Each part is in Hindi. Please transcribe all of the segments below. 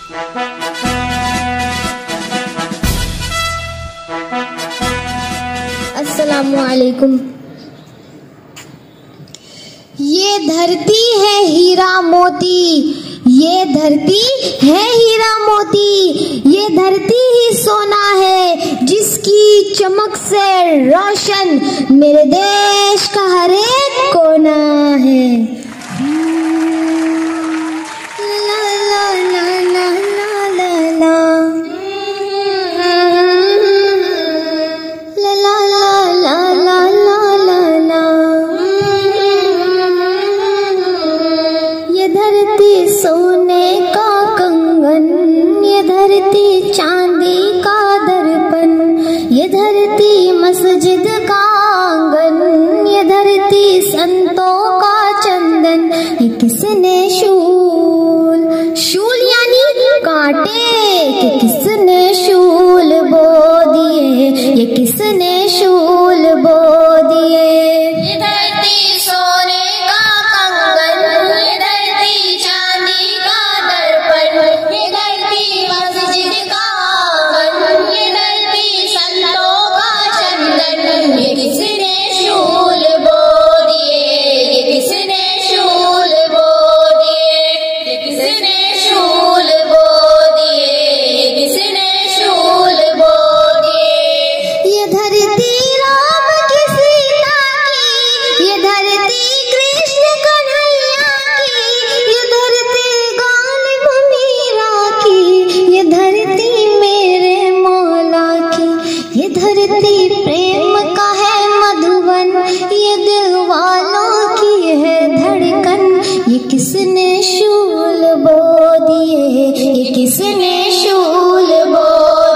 अस्सलामुअलैकुम। ये धरती है हीरा मोती, ये धरती है हीरा मोती, ये धरती ही सोना है जिसकी चमक से रोशन मेरे देश का हर एक कोना है। ला ला ला ला ला ला ला सोने का कंगन, ये धरती चांदी का दर्पण, ये धरती मस्जिद का आंगन, ये धरती संतों का चंदन। ये किसने शूल यानी कांटे, कि किसने शूल बो दिए, ये किसने शूल बो दिए। ये धरती सोने का कंगन, ये धरती चांदी का दर्पण, ये धरती मस्जिद का आंगन, ये धरती संतों का चंदन। ये किसने शूल बो दिए, ये किसने शूल बो दिए, ये किसने शूल बो दिए, ये किसने शूल बो दिए। ये धरती राम की सीता की, ये धरती कृष्ण कन्हैया की, ये धरती गालिब मीरा की, ये धरती मेरे मौला की, ये धरती प्रेम का है मधुबन, ये दिल वालों की है धड़कन। ये किसने शूल बो दिए, ये किसने शूल बो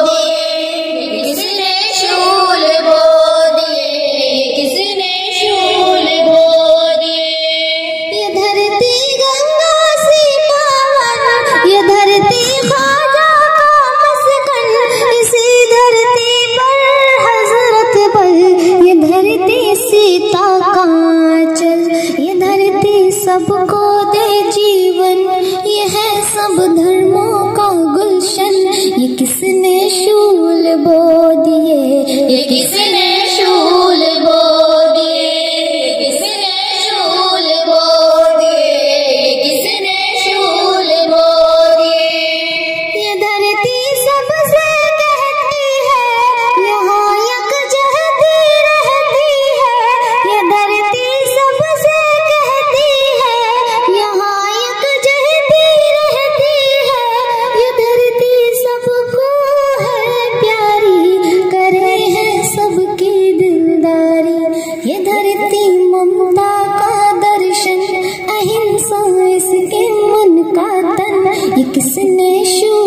दिए, किसने शूल बो दिए, किसने शूल बो दिए। ये धरती गंगा से पावन, ये धरती ख्वाजा का मस्कन, इसी धरती पर हजरत बल, ये धरती सीता का आंचल, ये धरती सबको दे जीवन, ये है सब धर्मों का गुलशन। ये किसने शूल बो दिए, ये किसने शूल बो दिए, किसने शूल बो दिए, किसने शूल बो दिए। ये धरती सबसे कहती है यहाँ यकजहती रहती है, ये धरती सबसे कहती है यहाँ यकजहती रहती है, ये धरती सबको है प्यारी, करे है सबकी दिलदारी। ये धरती ममता का दर्शन, अहिंसा इसके मन का तन। ये किसने